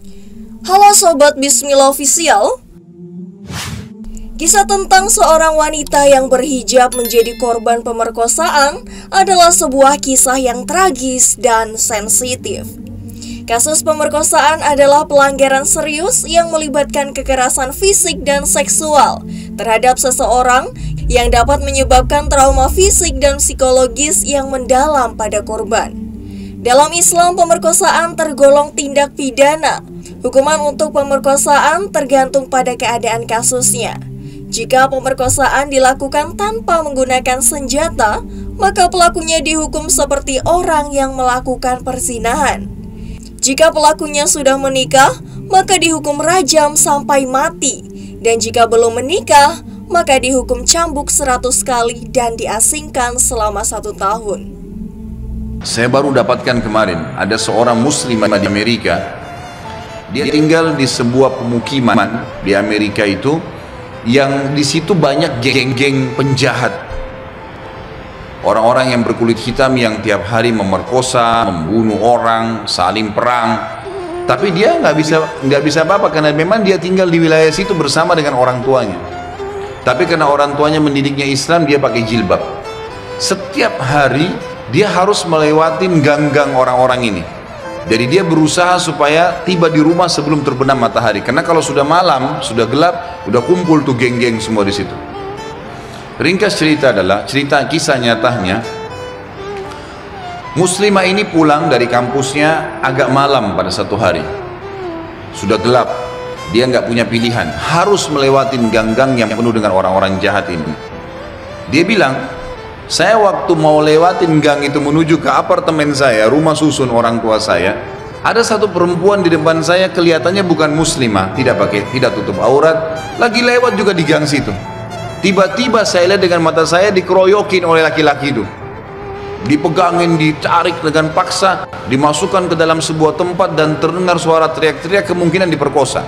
Halo Sobat Bismillah Official. Kisah tentang seorang wanita yang berhijab menjadi korban pemerkosaan adalah sebuah kisah yang tragis dan sensitif. Kasus pemerkosaan adalah pelanggaran serius yang melibatkan kekerasan fisik dan seksual terhadap seseorang yang dapat menyebabkan trauma fisik dan psikologis yang mendalam pada korban. Dalam Islam, pemerkosaan tergolong tindak pidana. Hukuman untuk pemerkosaan tergantung pada keadaan kasusnya. Jika pemerkosaan dilakukan tanpa menggunakan senjata, maka pelakunya dihukum seperti orang yang melakukan perzinahan. Jika pelakunya sudah menikah, maka dihukum rajam sampai mati. Dan jika belum menikah, maka dihukum cambuk 100 kali dan diasingkan selama 1 tahun. Saya baru dapatkan kemarin, ada seorang muslim di Amerika. Dia tinggal di sebuah pemukiman di Amerika itu, yang di situ banyak geng-geng penjahat, orang-orang yang berkulit hitam yang tiap hari memerkosa, membunuh orang, saling perang. Tapi dia nggak bisa apa-apa karena memang dia tinggal di wilayah situ bersama dengan orang tuanya. Tapi karena orang tuanya mendidiknya Islam, dia pakai jilbab. Setiap hari dia harus melewati gang-gang orang-orang ini. Jadi dia berusaha supaya tiba di rumah sebelum terbenam matahari. Karena kalau sudah malam, sudah gelap, udah kumpul tuh geng-geng semua di situ. Ringkas cerita adalah cerita kisah nyatanya. Muslimah ini pulang dari kampusnya agak malam pada satu hari. Sudah gelap, dia nggak punya pilihan, harus melewati gang-gang yang penuh dengan orang-orang jahat ini. Dia bilang, saya waktu mau lewatin gang itu menuju ke apartemen saya, rumah susun orang tua saya, ada satu perempuan di depan saya, kelihatannya bukan muslimah, tidak tutup aurat, lagi lewat juga di gang situ. Tiba-tiba saya lihat dengan mata saya dikeroyokin oleh laki-laki itu, dipegangin, ditarik dengan paksa, dimasukkan ke dalam sebuah tempat dan terdengar suara teriak-teriak, kemungkinan diperkosa.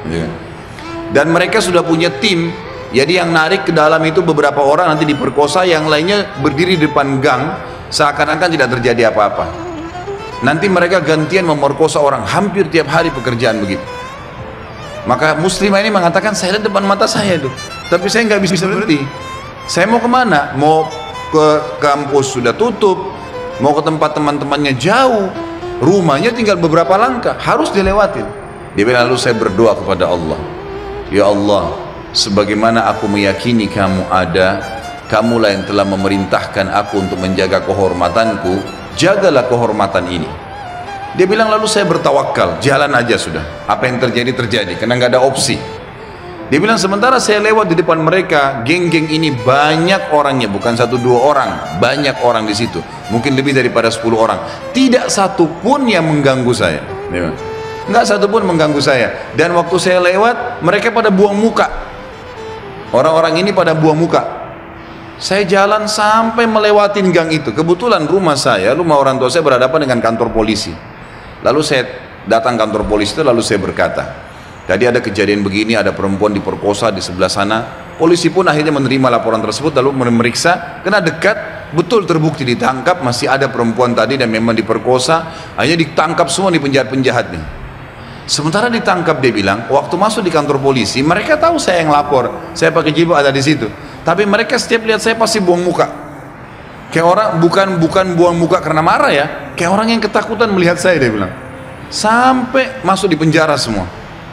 Dan mereka sudah punya tim. Jadi yang narik ke dalam itu beberapa orang, nanti diperkosa, yang lainnya berdiri di depan gang seakan-akan tidak terjadi apa-apa. Nanti mereka gantian memerkosa orang, hampir tiap hari pekerjaan begitu. Maka muslimah ini mengatakan, saya lihat depan mata saya itu, tapi saya nggak bisa berhenti. Saya mau kemana? Mau ke kampus sudah tutup, mau ke tempat teman-temannya jauh, rumahnya tinggal beberapa langkah, harus dilewatin. Dia bilang, lalu saya berdoa kepada Allah, ya Allah, sebagaimana aku meyakini kamu ada, kamulah yang telah memerintahkan aku untuk menjaga kehormatanku, jagalah kehormatan ini. Dia bilang, lalu saya bertawakal, jalan aja sudah, apa yang terjadi terjadi, karena nggak ada opsi. Dia bilang, sementara saya lewat di depan mereka, geng-geng ini banyak orangnya, bukan 1-2 orang, banyak orang di situ, mungkin lebih daripada 10 orang, tidak satu pun yang mengganggu saya. Nggak satu pun mengganggu saya. Dan waktu saya lewat, mereka pada buang muka. Orang-orang ini pada buang muka. Saya jalan sampai melewatin gang itu. Kebetulan rumah orang tua saya berhadapan dengan kantor polisi. Lalu saya datang kantor polisi itu, lalu saya berkata, tadi ada kejadian begini, ada perempuan diperkosa di sebelah sana. Polisi pun akhirnya menerima laporan tersebut, lalu memeriksa, kena dekat, betul terbukti ditangkap, masih ada perempuan tadi dan memang diperkosa. Akhirnya ditangkap semua di penjahat-penjahat nih. Sementara ditangkap, dia bilang, waktu masuk di kantor polisi, mereka tahu saya yang lapor, saya pakai jilbab ada di situ. Tapi mereka setiap lihat saya pasti buang muka. Kayak orang, bukan buang muka karena marah ya, kayak orang yang ketakutan melihat saya, dia bilang. Sampai masuk di penjara semua.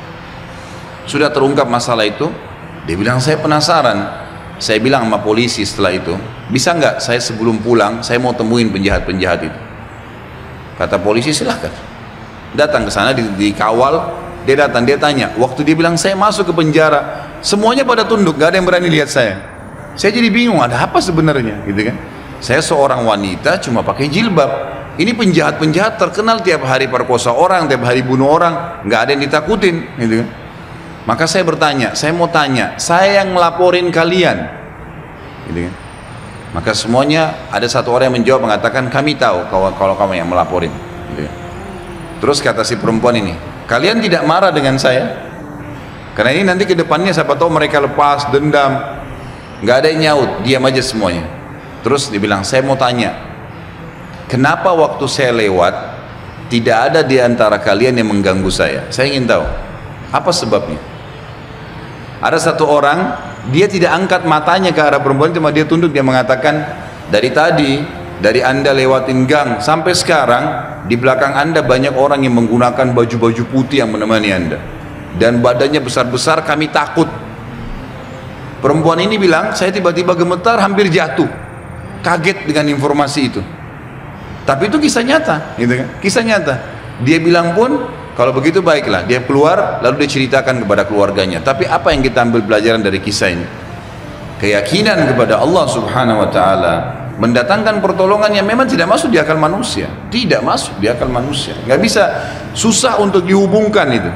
Sudah terungkap masalah itu, dia bilang, saya penasaran. Saya bilang sama polisi setelah itu, bisa nggak saya sebelum pulang, saya mau temuin penjahat-penjahat itu. Kata polisi, silahkan. Datang ke sana, dikawal, dia datang, dia tanya, waktu dia bilang saya masuk ke penjara, semuanya pada tunduk, gak ada yang berani lihat saya. Saya jadi bingung, ada apa sebenarnya, gitu kan? Saya seorang wanita cuma pakai jilbab, ini penjahat-penjahat terkenal tiap hari perkosa orang, tiap hari bunuh orang, gak ada yang ditakutin, gitu kan? Maka saya bertanya, saya mau tanya, saya yang ngelaporin kalian, gitu kan? Maka semuanya ada satu orang yang menjawab mengatakan, kami tahu kalau kamu yang melaporin, gitu kan? Terus kata si perempuan ini, kalian tidak marah dengan saya? Karena ini nanti ke depannya siapa tahu mereka lepas dendam. Nggak ada yang nyaut, diam aja semuanya. Terus dibilang, saya mau tanya, kenapa waktu saya lewat, tidak ada di antara kalian yang mengganggu saya. Saya ingin tahu, apa sebabnya? Ada satu orang, dia tidak angkat matanya ke arah perempuan, cuma dia tunduk, dia mengatakan, dari tadi, dari Anda lewatin gang sampai sekarang, di belakang Anda banyak orang yang menggunakan baju-baju putih yang menemani Anda. Dan badannya besar-besar, kami takut. Perempuan ini bilang, saya tiba-tiba gemetar, hampir jatuh. Kaget dengan informasi itu. Tapi itu kisah nyata, gitu kan? Kisah nyata. Dia bilang pun, kalau begitu baiklah. Dia keluar, lalu dia ceritakan kepada keluarganya. Tapi apa yang kita ambil pelajaran dari kisah ini? Keyakinan kepada Allah Subhanahu Wa Taala mendatangkan pertolongan yang memang tidak masuk di akal manusia. Tidak masuk di akal manusia. Nggak bisa, susah untuk dihubungkan itu.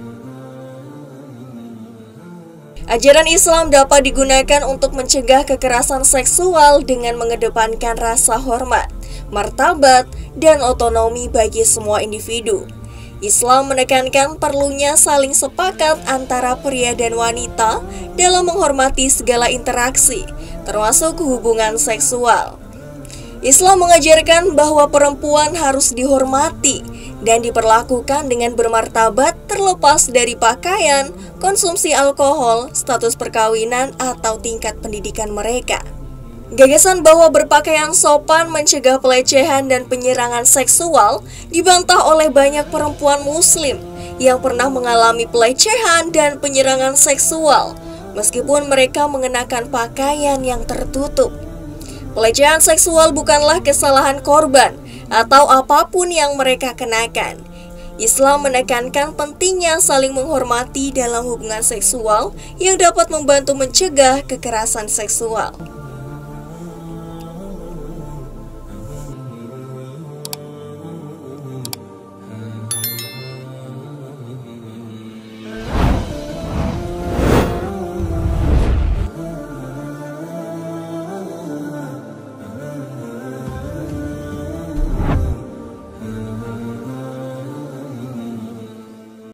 Ajaran Islam dapat digunakan untuk mencegah kekerasan seksual dengan mengedepankan rasa hormat, martabat, dan otonomi bagi semua individu. Islam menekankan perlunya saling sepakat antara pria dan wanita dalam menghormati segala interaksi, termasuk hubungan seksual. Islam mengajarkan bahwa perempuan harus dihormati dan diperlakukan dengan bermartabat terlepas dari pakaian, konsumsi alkohol, status perkawinan, atau tingkat pendidikan mereka. Gagasan bahwa berpakaian sopan mencegah pelecehan dan penyerangan seksual dibantah oleh banyak perempuan muslim yang pernah mengalami pelecehan dan penyerangan seksual, meskipun mereka mengenakan pakaian yang tertutup. Pelecehan seksual bukanlah kesalahan korban atau apapun yang mereka kenakan. Islam menekankan pentingnya saling menghormati dalam hubungan seksual yang dapat membantu mencegah kekerasan seksual.